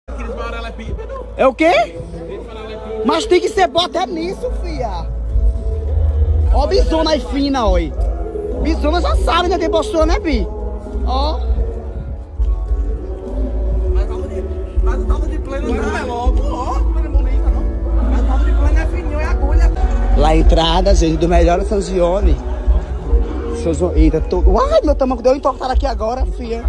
É o quê? Mas tem que ser bom até nisso, fia. Ó, bisona aí fina, ó. Bisona já sabe, né? Tem postura, né, Bi? Ó. Mas o tava de pleno não é logo, ó. Não é bonita, não. Mas o tava de pleno é fininho, é agulha. Lá a entrada, gente, do melhor São Gione. Eita, Uai, meu tamanho deu entortado aqui agora, fia.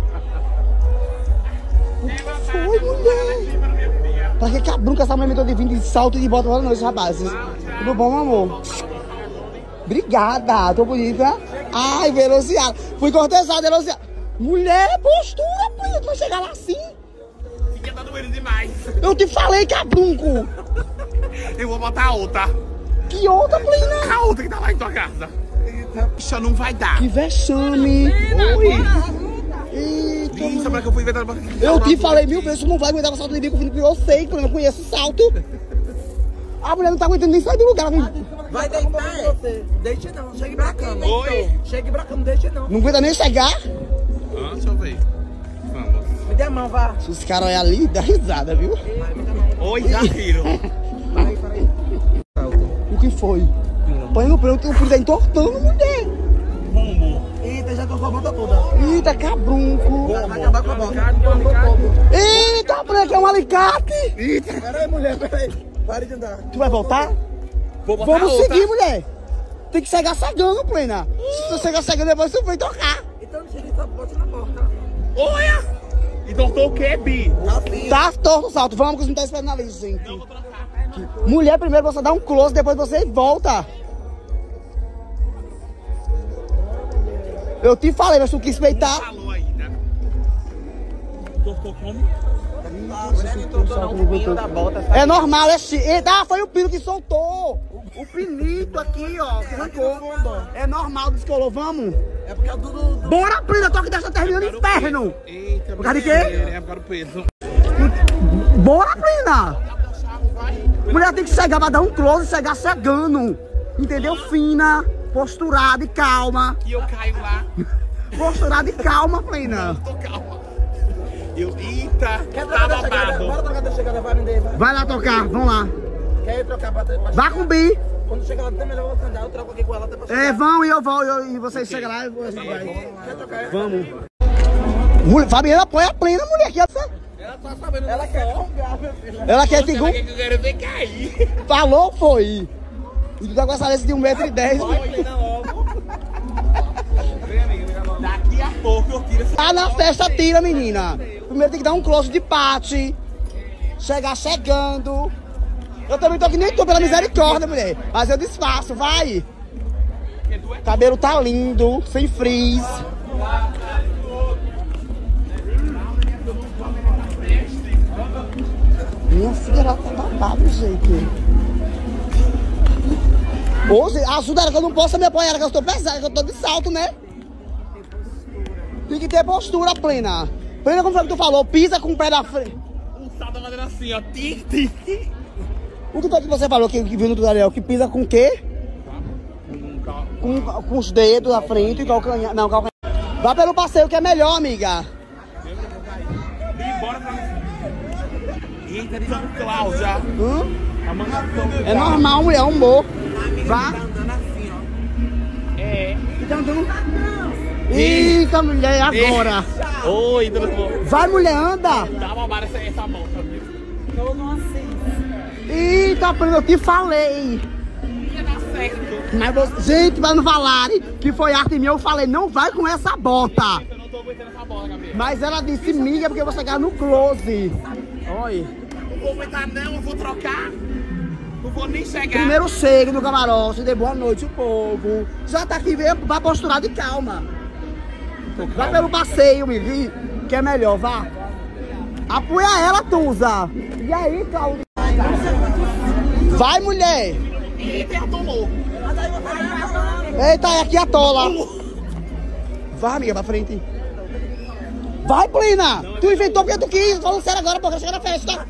O que foi, mulher? Pra que a brunca essa mulher me deu de vir de salto e de bota boa noite, rapazes? Tudo bom, meu amor? Obrigada, tô bonita. Ai, velocidade. Fui cortesada, velocidade. Mulher, postura, pô. Tu vai chegar lá assim? Fica tá doendo demais. Eu te falei, cabrunco. Eu vou botar a outra. Que outra, plena? A outra que tá lá em tua casa. Bicha, não vai dar. Que vexame. Oi. Eita, isso, pra que eu fui inventar. Eu te falei 1000 vezes, tu não vai aguentar o salto de bico, porque eu sei, porque eu não conheço o salto. A mulher não tá aguentando nem sair do lugar. Vai deitar, você. Deixa não, chegue pra cama. Oi. Chegue pra cama, deixa não. Não aguenta nem chegar. Deixa eu ver. Vamos. Me dê a mão, vá. Se os caras olharem ali, dá risada, viu? Oi, Zafiro. Peraí. O que foi? Põe no pronto, o filho tá entortando, mulher. Pombo. Eita, já tocou a volta toda. Eita, cabrunco. Vai acabar com a volta. Eita, mulher, que é um alicate. Eita. Peraí, mulher, peraí. Pare de andar. Tu vai voltar? Vou botar Vamos a outra. seguir, mulher. Tem que chegar cegando, plena. Se tu chegar cegando, depois tu vai tocar. Então deixa ele só bota na porta. Olha. Então tô o quê, Bi? Tá torto o salto. Vamos, que você não tá esperando na lista, gente. Mulher, primeiro você dá um close, depois você volta. Eu te falei, mas tu quis peitar. Falou ainda. Tortou como? É normal, Ah, foi o pino que soltou. O pinito aqui, ó, que arrancou. É normal, descolou. Vamos. É porque é tudo... Bora, prenda, toque dessa terminando inferno. Eita, Por causa de quê? É para o peso. Bora, prenda. Mulher tem que chegar pra dar um close e chegar chegando. Entendeu? Fina, posturada e calma. E eu caio lá. Posturada e calma, plena. Tô calma. Eita, Quer tá trocar da chegada? babado. Bora trocar da chegada, vai, me dê, vai. Vai lá tocar, vamos lá. Quer ir trocar pra Vá com o Bi. Quando chegar lá, até melhor eu vou andar. Eu troco aqui com ela até pra chegar. É, vão e eu vou. E vocês chegam lá e a gente vai. Quer trocar? Vamos. Fabiana apoia a plena, mulher. Que Ela tá sabendo. Ela quer jogar, meu filho. ela quer que Você vai que eu quero ver cair. falou, foi. E tu tá com essa lista de 1,10 m. Daqui a pouco eu tiro essa. Tá na festa, tira, menina. Primeiro tem que dar um close de pate. Chegar chegando. Eu também tô aqui nem tu, pela misericórdia, mulher. Mas eu disfarço, vai. Cabelo tá lindo, sem frizz. Minha filha, ela tá babada, gente. Hoje, ajuda ela que eu não posso me apoiar, que eu tô pesada, que eu tô de salto, né? Tem que ter postura plena. Plena, como foi que tu falou? Pisa com o pé da frente. O salto tá fazendo assim, ó. Tic, tic. O que foi que você falou que viu no tutorial? Que pisa com o quê? Com os dedos à frente e calcanhar. Não, calcanhar. Vá pelo passeio que é melhor, amiga. E bora pra mim. Eita, ele tá com Cláudia. É normal, mulher, é um humor. Vá. Tá andando assim, ó. É. Tá andando. Eita, mulher, agora. Oi, tudo bom? Vai, mulher, anda. Dá uma barra essa moto, viu? Eu não aceito. Eita, prima, eu te falei. Ia dar certo. Mas gente, pra não falarem que foi arte minha, eu falei, não vai com essa bota. Eu não tô aguentando essa bola, Gabriel. Mas ela disse, miga, porque eu vou chegar no close. Olha. Não vou aguentar não, eu vou trocar. Não vou nem chegar. Primeiro chega no camarote, dê boa noite o povo. Já tá aqui, vai posturado e calma. Vai pelo passeio, me vi, que é melhor, vá. Apoia ela, Tusa. E aí, Cláudia? Vai, mulher. Eita, já tomou. Eita, é aqui a tola. Vai, amiga, pra frente. Vai, Plina. Tu inventou porque tu quis. Falando sério agora, porque chega na festa.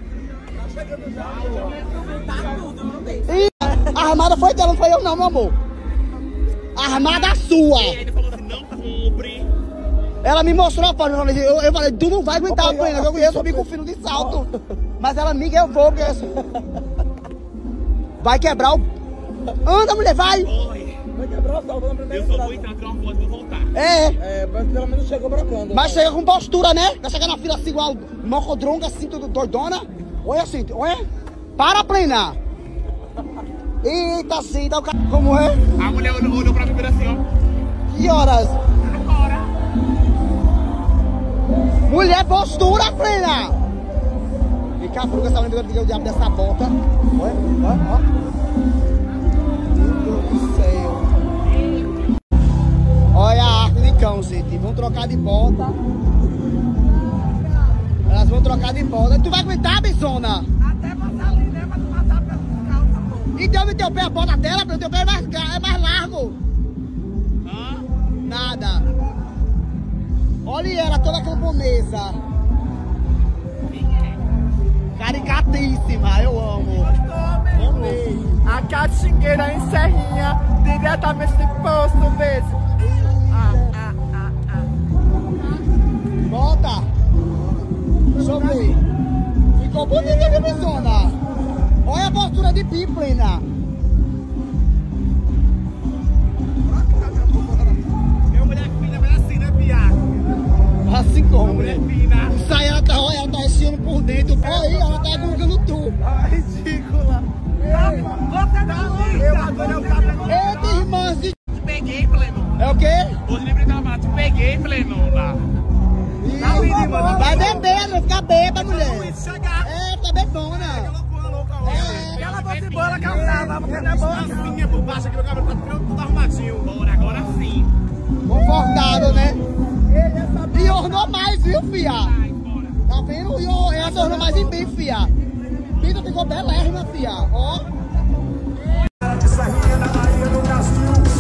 E a armada foi dela, não foi eu não, meu amor. A armada sua. Ele falou assim, não compre. Ela me mostrou a foto, eu falei, tu não vai aguentar a plena, eu conheço o bico fino de salto. Mas ela, amiga, eu vou, vai quebrar o... Anda, mulher, vai! Vai quebrar o salto na primeira Eu só vou entrar, tirar uma foto e vou voltar. Mas pelo menos chegou brocando. Mas chega com postura, né? Vai chegar na fila assim, igual mocodronga, assim, tudo doidona. Olha assim, olha. Para plenar. Eita, assim, tá o cara... Como é? A mulher olhou pra mim assim, ó. Que horas? Agora. Mulher, postura, plena. E cá, porque essa mulher o diabo dessa bota. Olha, ó. Meu Deus do céu. Olha a arco de cão, gente. Vão trocar de bota. Elas vão trocar de bota. Tu vai aguentar, bizona? Até passar ali, né? Pra tu passar pelas calças, pô. Então me teu pé a bota dela, porque o teu pé é mais largo. Hã? Nada. Olha ela, toda camponesa. Caricatíssima, eu amo. Amei. A catingueira em Serrinha, diretamente de Posto mesmo. Volta. Deixa eu ver. Ficou bonita, viu, bizona? Olha a postura de pi, plena. Minha mulher fina, mas assim, né, piá? Assim como, Mulher mulher. fina. Isso aí, ela tá enchendo por dentro. Olha aí, ela tá gulgando tu. Ridícula. Você não eu agora eu cabelo. Eita, irmã. Te peguei, Pleno. É o quê? Hoje lembrei da mata, te peguei, Pleno, lá. Vai beber, vai ficar bêbada, mulher. Chegar. É, tá bebona. Se ela fosse boa, ela calçava, porque não é boa. Assim, é por baixo, aqui no cabelo tá tudo arrumadinho. Bora, agora sim. Confortável, né? E ornou mais, viu, fia? Vai, bora. Tá vendo? E essa ornou mais em mim, fia. Pita ficou belérrima, fia. Ó. Serrinha na Bahia do Brasil.